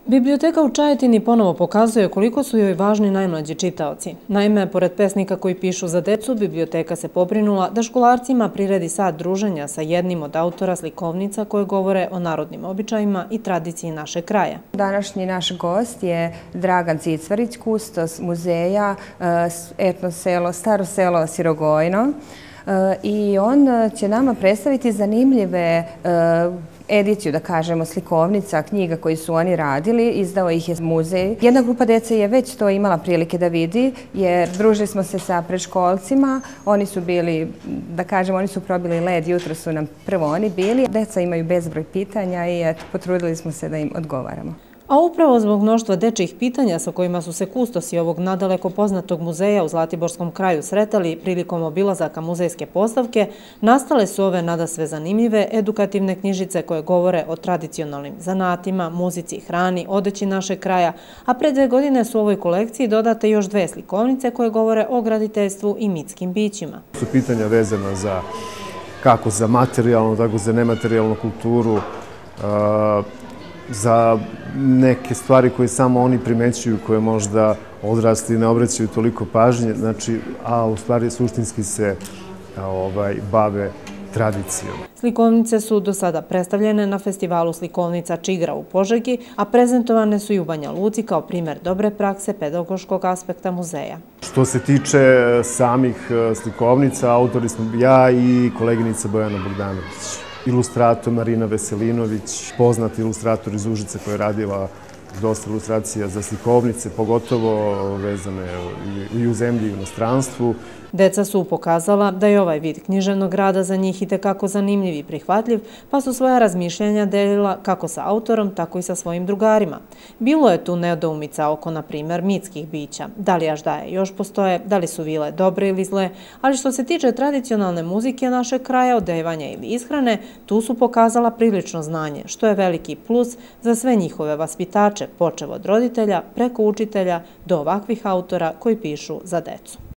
Biblioteka u Čajetini ponovo pokazuje koliko su joj važni najmlađi čitaoci. Naime, pored pesnika koji pišu za decu, biblioteka se pobrinula da školarcima priredi sat druženja sa jednim od autora slikovnica koje govore o narodnim običajima i tradiciji našeg kraja. Današnji naš gost je Dragan Cicvarić, kustos muzeja Staro selo Sirogojno. I on će nama predstaviti zanimljive ediciju, da kažemo, slikovnica, knjiga koji su oni radili, izdao ih je muzej. Jedna grupa dece je već to imala prilike da vidi, jer družili smo se sa predškolcima, oni su bili, da kažemo, oni su probili led, jutro su nam prvo oni bili. Deca imaju bezbroj pitanja i potrudili smo se da im odgovaramo. A upravo zbog mnoštva dečjih pitanja sa kojima su se kustosi ovog nadaleko poznatog muzeja u Zlatiborskom kraju sretali prilikom obilazaka muzejske postavke, nastale su ove nadasve zanimljive edukativne knjižice koje govore o tradicionalnim zanatima, muzici, hrani, odeći našeg kraja, a pre 2 godine su u ovoj kolekciji dodate još 2 slikovnice koje govore o graditeljstvu i mitskim bićima. Su pitanja vezana kako za materijalnu, tako za nematerijalnu kulturu, za neke stvari koje samo oni primećuju, koje možda odrasli ne obraćaju toliko pažnje, a u stvari suštinski se bave tradicijom. Slikovnice su do sada predstavljene na festivalu slikovnica Čigra u Požegi, a prezentovane su i u Banja Luci kao primer dobre prakse pedagoškog aspekta muzeja. Što se tiče samih slikovnica, autori smo ja i koleginica Bojana Bogdanović. Ilustrator Marina Veselinović, poznat ilustrator iz Užice koja je radila dosta ilustracija za slikovnice, pogotovo vezane i u zemlji i u inostranstvu. Deca su pokazala da je ovaj vid književnog rada za njih itekako zanimljiv i prihvatljiv, pa su svoja razmišljanja delila kako sa autorom, tako i sa svojim drugarima. Bilo je tu nedoumica oko, na primer, mitskih bića. Da li aždaje još postoje, da li su vile dobre ili zle, ali što se tiče tradicionalne muzike našeg kraja, odevanja ili ishrane, tu su pokazala prilično znanje, što je veliki plus za sve njihove vaspitače, počev od roditelja, preko učitelja, do ovakvih autora koji pišu za decu.